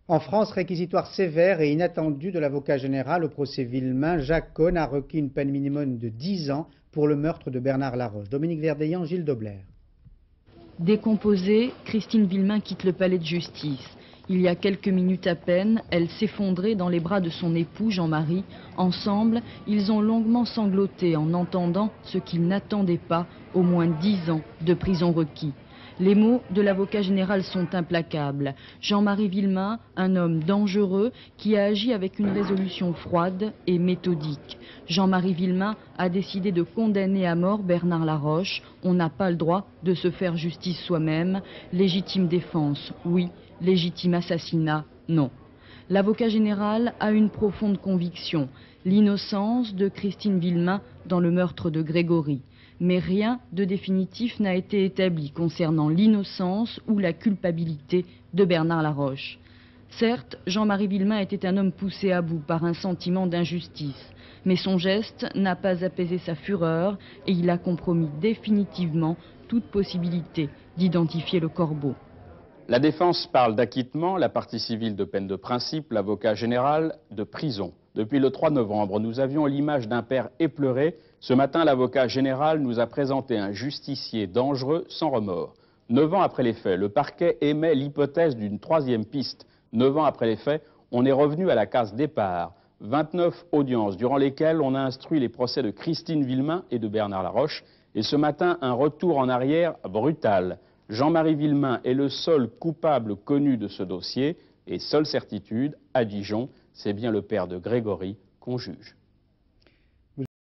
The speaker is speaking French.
En France, réquisitoire sévère et inattendu de l'avocat général au procès Villemain, Jacques Cosne a requis une peine minimum de 10 ans pour le meurtre de Bernard Laroche. Dominique Verdeillan, Gilles Dobler. Décomposée, Christine Villemain quitte le palais de justice. Il y a quelques minutes à peine, elle s'effondrait dans les bras de son époux Jean-Marie. Ensemble, ils ont longuement sangloté en entendant ce qu'ils n'attendaient pas, au moins 10 ans de prison requis. Les mots de l'avocat général sont implacables. Jean-Marie Villemain, un homme dangereux qui a agi avec une résolution froide et méthodique. Jean-Marie Villemain a décidé de condamner à mort Bernard Laroche. On n'a pas le droit de se faire justice soi-même. Légitime défense, oui. Légitime assassinat, non. L'avocat général a une profonde conviction, l'innocence de Christine Villemain dans le meurtre de Grégory. Mais rien de définitif n'a été établi concernant l'innocence ou la culpabilité de Bernard Laroche. Certes, Jean-Marie Villemain était un homme poussé à bout par un sentiment d'injustice. Mais son geste n'a pas apaisé sa fureur et il a compromis définitivement toute possibilité d'identifier le corbeau. La défense parle d'acquittement, la partie civile de peine de principe, l'avocat général de prison. Depuis le 3 novembre, nous avions l'image d'un père éploré. Ce matin, l'avocat général nous a présenté un justicier dangereux sans remords. 9 ans après les faits, le parquet émet l'hypothèse d'une troisième piste. 9 ans après les faits, on est revenu à la case départ. 29 audiences durant lesquelles on a instruit les procès de Christine Villemain et de Bernard Laroche. Et ce matin, un retour en arrière brutal. Jean-Marie Villemain est le seul coupable connu de ce dossier et seule certitude, à Dijon, c'est bien le père de Grégory qu'on juge.